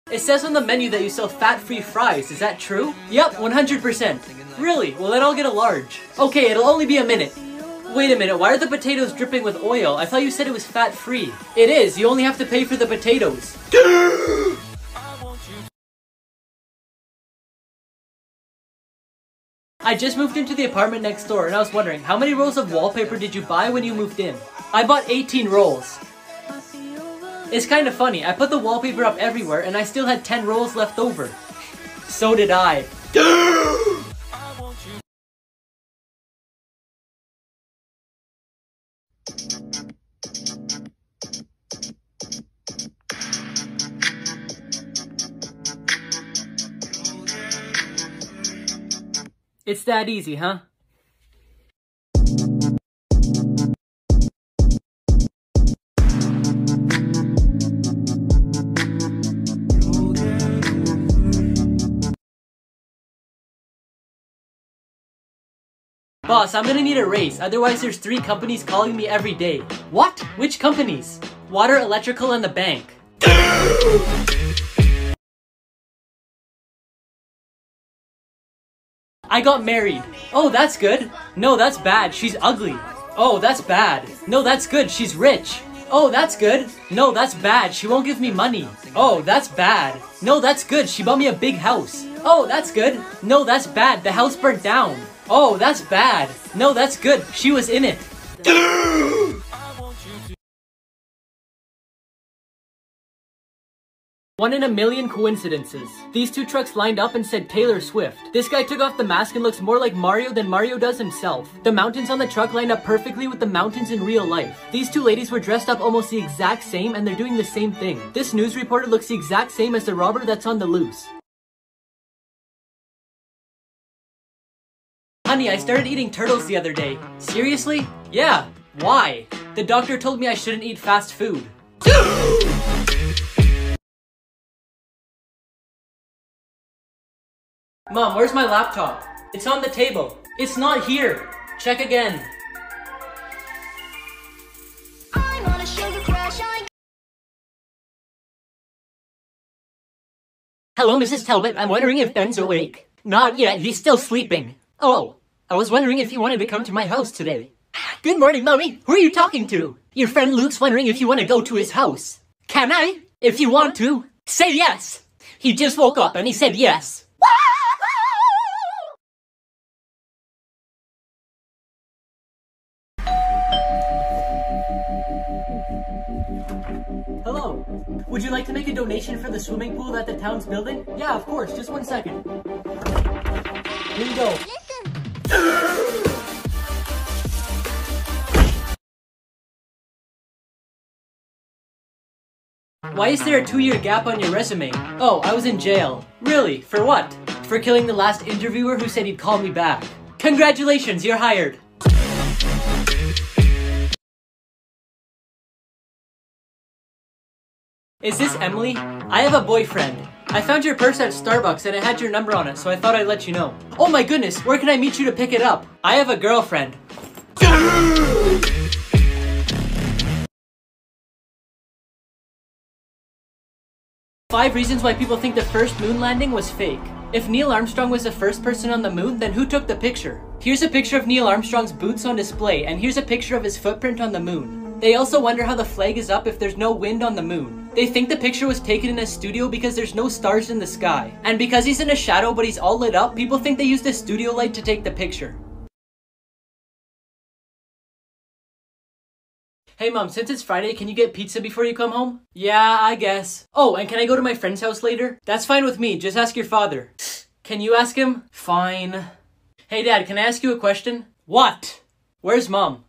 It says on the menu that you sell fat-free fries, is that true? Yep, 100%. Really? Well then I'll get a large. Okay, it'll only be a minute. Wait a minute, why are the potatoes dripping with oil? I thought you said it was fat-free. It is, you only have to pay for the potatoes. I just moved into the apartment next door and I was wondering, how many rolls of wallpaper did you buy when you moved in? I bought 18 rolls. It's kind of funny, I put the wallpaper up everywhere and I still had 10 rolls left over. So did I. It's that easy, huh? Boss, I'm gonna need a raise, otherwise there's 3 companies calling me every day. What? Which companies? Water, electrical, and the bank. I got married. Oh, that's good. No, that's bad. She's ugly. Oh, that's bad. No, that's good. She's rich. Oh, that's good. No, that's bad. She won't give me money. Oh, that's bad. No, that's good. She bought me a big house. Oh, that's good. No, that's bad. The house burnt down. Oh, that's bad. No, that's good. She was in it. One in a million coincidences. These 2 trucks lined up and said Taylor Swift. This guy took off the mask and looks more like Mario than Mario does himself. The mountains on the truck lined up perfectly with the mountains in real life. These 2 ladies were dressed up almost the exact same and they're doing the same thing. This news reporter looks the exact same as the robber that's on the loose. Honey, I started eating turtles the other day. Seriously? Yeah. Why? The doctor told me I shouldn't eat fast food. Mom, where's my laptop? It's on the table. It's not here. Check again. Hello, Mrs. Talbot. I'm wondering if Ben's awake. Not yet. He's still sleeping. Oh, I was wondering if you wanted to come to my house today. Good morning, Mommy. Who are you talking to? Your friend Luke's wondering if you want to go to his house. Can I? If you want to. Say yes. He just woke up and he said yes. Hello. Would you like to make a donation for the swimming pool that the town's building? Yeah, of course. Just 1 second. Here you go. Why is there a 2-year gap on your resume? Oh, I was in jail. Really? For what? For killing the last interviewer who said he'd call me back. Congratulations, you're hired. Is this Emily? I have a boyfriend. I found your purse at Starbucks and it had your number on it, so I thought I'd let you know. Oh my goodness, where can I meet you to pick it up? I have a girlfriend. 5 reasons why people think the first moon landing was fake. If Neil Armstrong was the first person on the moon, then who took the picture? Here's a picture of Neil Armstrong's boots on display, and here's a picture of his footprint on the moon. They also wonder how the flag is up if there's no wind on the moon. They think the picture was taken in a studio because there's no stars in the sky. And because he's in a shadow but he's all lit up, people think they used a studio light to take the picture. Hey Mom, since it's Friday, can you get pizza before you come home? Yeah, I guess. Oh, and can I go to my friend's house later? That's fine with me, just ask your father. Can you ask him? Fine. Hey Dad, can I ask you a question? What? Where's Mom?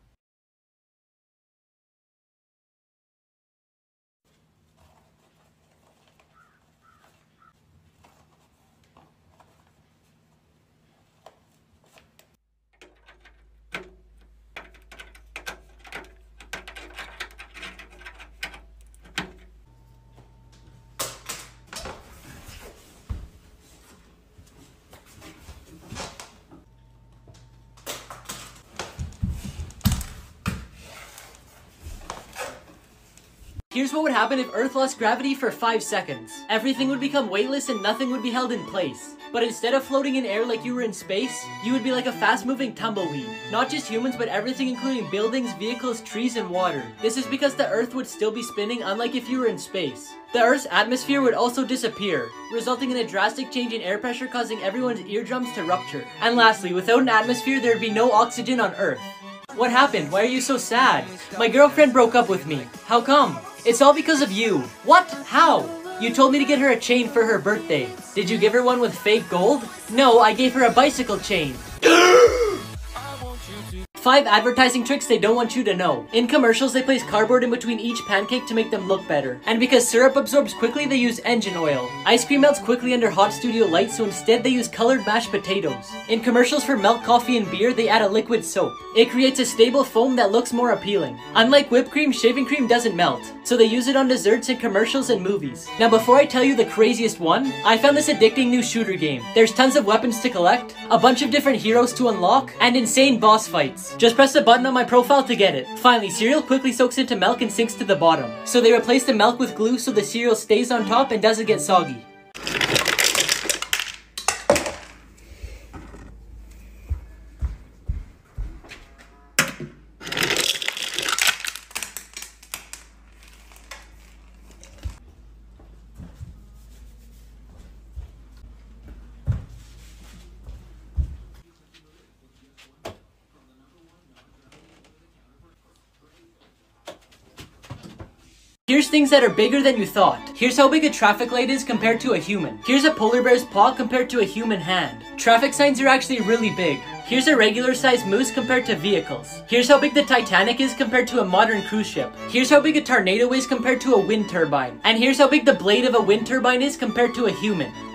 Here's what would happen if Earth lost gravity for 5 seconds. Everything would become weightless and nothing would be held in place. But instead of floating in air like you were in space, you would be like a fast-moving tumbleweed. Not just humans, but everything including buildings, vehicles, trees, and water. This is because the Earth would still be spinning, unlike if you were in space. The Earth's atmosphere would also disappear, resulting in a drastic change in air pressure causing everyone's eardrums to rupture. And lastly, without an atmosphere, there would be no oxygen on Earth. What happened? Why are you so sad? My girlfriend broke up with me. How come? It's all because of you. What? How? You told me to get her a chain for her birthday. Did you give her one with fake gold? No, I gave her a bicycle chain. 5 advertising tricks they don't want you to know. In commercials, they place cardboard in between each pancake to make them look better. And because syrup absorbs quickly, they use engine oil. Ice cream melts quickly under hot studio lights, so instead they use colored mashed potatoes. In commercials for milk, coffee, and beer, they add a liquid soap. It creates a stable foam that looks more appealing. Unlike whipped cream, shaving cream doesn't melt, so they use it on desserts in commercials and movies. Now before I tell you the craziest one, I found this addicting new shooter game. There's tons of weapons to collect, a bunch of different heroes to unlock, and insane boss fights. Just press the button on my profile to get it. Finally, cereal quickly soaks into milk and sinks to the bottom. So they replace the milk with glue so the cereal stays on top and doesn't get soggy. Here's things that are bigger than you thought. Here's how big a traffic light is compared to a human. Here's a polar bear's paw compared to a human hand. Traffic signs are actually really big. Here's a regular sized moose compared to vehicles. Here's how big the Titanic is compared to a modern cruise ship. Here's how big a tornado is compared to a wind turbine. And here's how big the blade of a wind turbine is compared to a human.